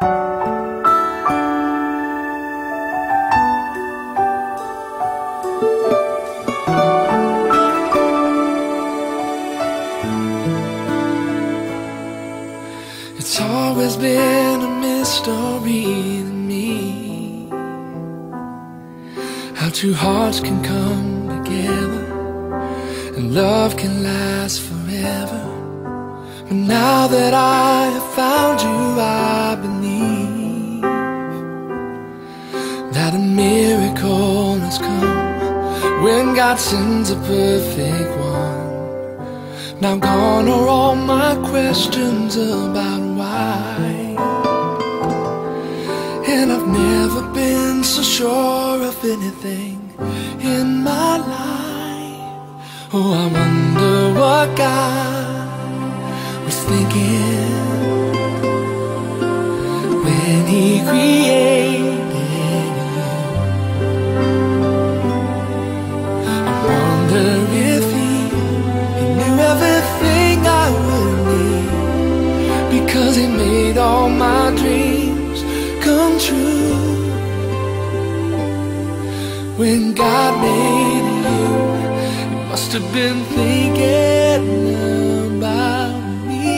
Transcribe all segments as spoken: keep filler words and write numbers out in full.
It's always been a mystery to me how two hearts can come together and love can last forever. But now that I have found you, I believe that a miracle has come when God sends a perfect one. Now gone are all my questions about why, and I've never been so sure of anything in my life. Oh, I wonder what God was thinking when He created you. I wonder if He, he knew everything I would need, because He made all my dreams come true. When God made you, He must have been thinking about me.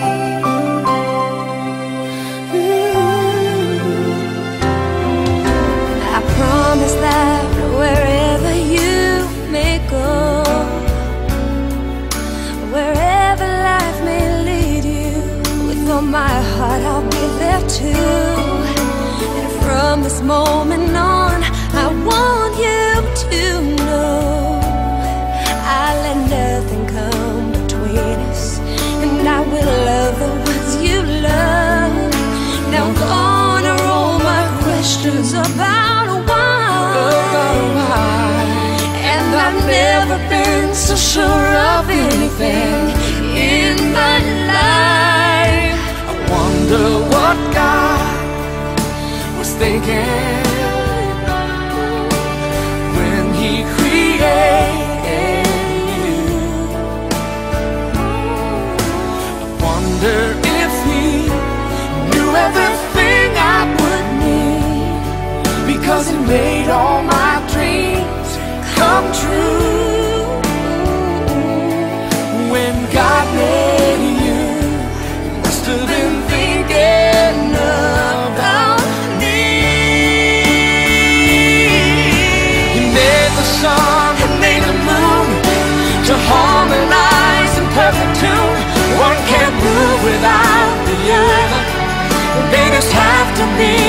I promise that wherever you may go, wherever life may lead you, with all my heart I'll be there too. And from this moment on, I want you to know I let nothing come between us, and I will love the ones you love. Now gone are all my questions about why, and I've never been so sure of anything in my life. I wonder what God was thinking when He created you. I wonder if He knew everything I would need, because He made all my dreams come true. When God made you, He must have been thinking about me. He made the sun and made the moon to harmonize in perfect tune. One can't move without the other. They just have to be